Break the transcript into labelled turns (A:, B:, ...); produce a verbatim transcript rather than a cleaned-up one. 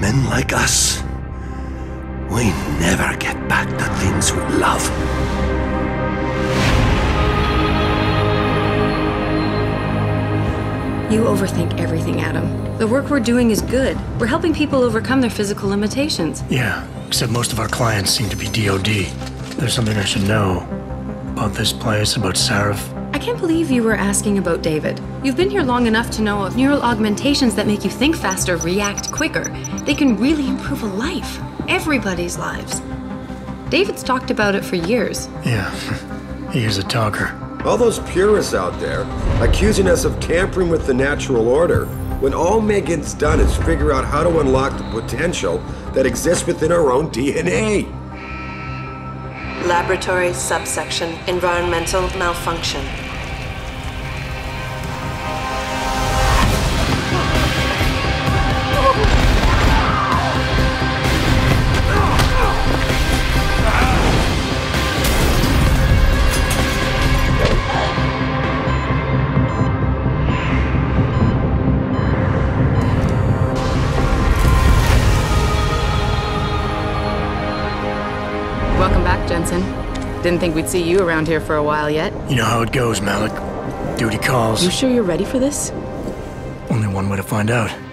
A: Men like us, we never get back the things we love.
B: You overthink everything, Adam. The work we're doing is good. We're helping people overcome their physical limitations.
C: Yeah, except most of our clients seem to be D O D. There's something I should know about this place, about Sarif.
B: I can't believe you were asking about David. You've been here long enough to know of neural augmentations that make you think faster, react quicker. They can really improve a life. Everybody's lives. David's talked about it for years.
C: Yeah, he is a talker.
D: All those purists out there accusing us of tampering with the natural order, when all Megan's done is figure out how to unlock the potential that exists within our own D N A.
E: Laboratory subsection environmental malfunction.
F: Welcome back, Jensen. Didn't think we'd see you around here for a while yet.
C: You know how it goes, Malik. Duty calls.
F: You sure you're ready for this?
C: Only one way to find out.